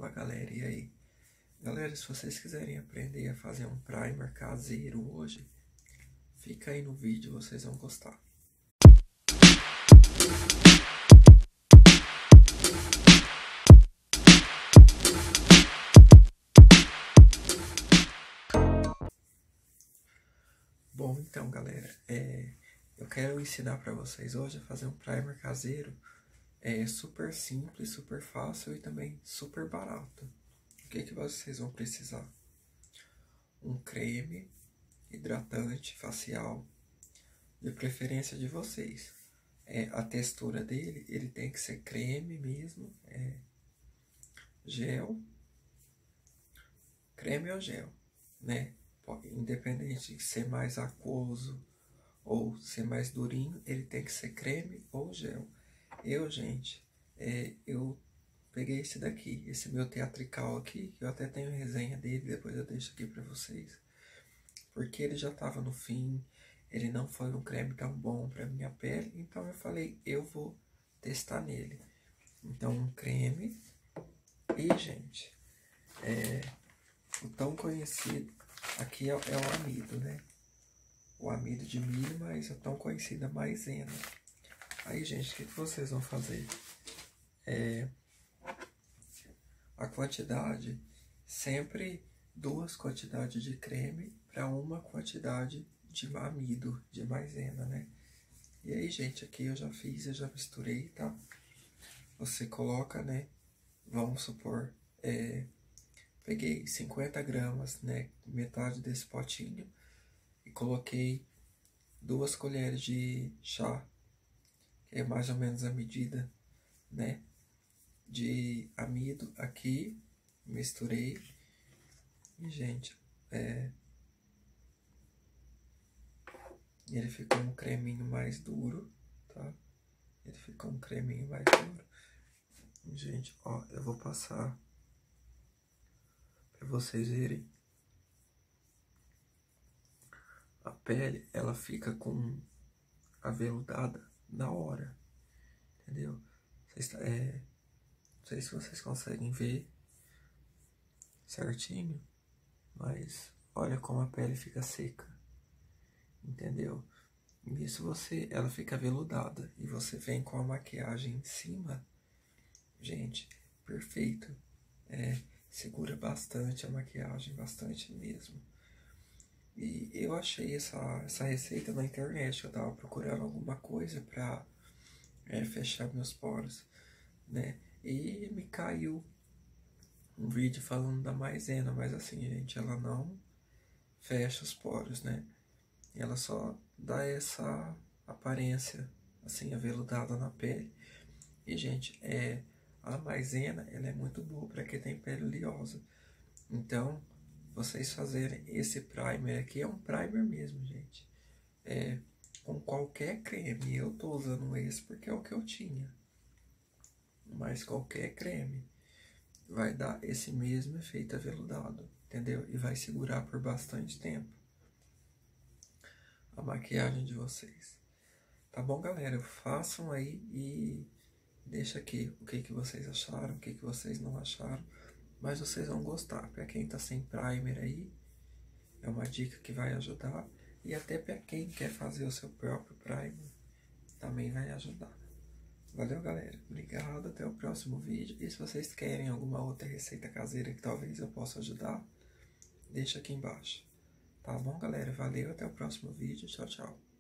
Opa, galera, e aí? Galera, se vocês quiserem aprender a fazer um primer caseiro hoje, fica aí no vídeo, vocês vão gostar. Bom, então, galera, eu quero ensinar para vocês hoje a fazer um primer caseiro super simples, super fácil e também super barato. O que vocês vão precisar? Um creme hidratante facial, de preferência de vocês. A textura dele, ele tem que ser creme mesmo, gel, creme ou gel, né? Independente de ser mais aquoso ou ser mais durinho, ele tem que ser creme ou gel. Gente, eu peguei esse daqui, esse meu teatrical aqui, que eu até tenho resenha dele, depois eu deixo aqui pra vocês. Porque ele já tava no fim, ele não foi um creme tão bom pra minha pele, então eu falei, eu vou testar nele. Então, um creme e, gente, o tão conhecido aqui é o amido, né? O amido de milho, mas a tão conhecida maisena. Aí, gente, o que vocês vão fazer? A quantidade, sempre 2 quantidades de creme para 1 quantidade de amido, de maisena, né? E aí, gente, aqui eu já fiz, eu já misturei, tá? Você coloca, né? Vamos supor, peguei 50 gramas, né? Metade desse potinho. E coloquei 2 colheres de chá, que é mais ou menos a medida, né? De amido aqui. Misturei. E, gente, ele ficou um creminho mais duro, tá? Ele ficou um creminho mais duro. Gente, ó, eu vou passar pra vocês verem. A pele, ela fica com aveludada na hora, entendeu? Não sei se vocês conseguem ver certinho, mas olha como a pele fica seca, entendeu? Nisso ela fica aveludada e você vem com a maquiagem em cima, gente, perfeito. Segura bastante a maquiagem, bastante mesmo. E eu achei essa receita na internet, eu tava procurando alguma coisa pra fechar meus poros, né? E me caiu um vídeo falando da maisena, mas assim, gente, ela não fecha os poros, né? Ela só dá essa aparência, assim, aveludada na pele. E, gente, a maisena, ela é muito boa para quem tem pele oleosa. Então, vocês fazerem esse primer aqui, é um primer mesmo, gente. Com qualquer creme, eu tô usando esse porque é o que eu tinha. Mas qualquer creme vai dar esse mesmo efeito aveludado, entendeu? E vai segurar por bastante tempo a maquiagem de vocês. Tá bom, galera? Façam aí e deixa aqui o que vocês acharam, o que vocês não acharam. Mas vocês vão gostar. Pra quem tá sem primer aí, é uma dica que vai ajudar. E até pra quem quer fazer o seu próprio primer, também vai ajudar. Valeu, galera. Obrigado, até o próximo vídeo. E se vocês querem alguma outra receita caseira que talvez eu possa ajudar, deixa aqui embaixo. Tá bom, galera? Valeu, até o próximo vídeo. Tchau, tchau.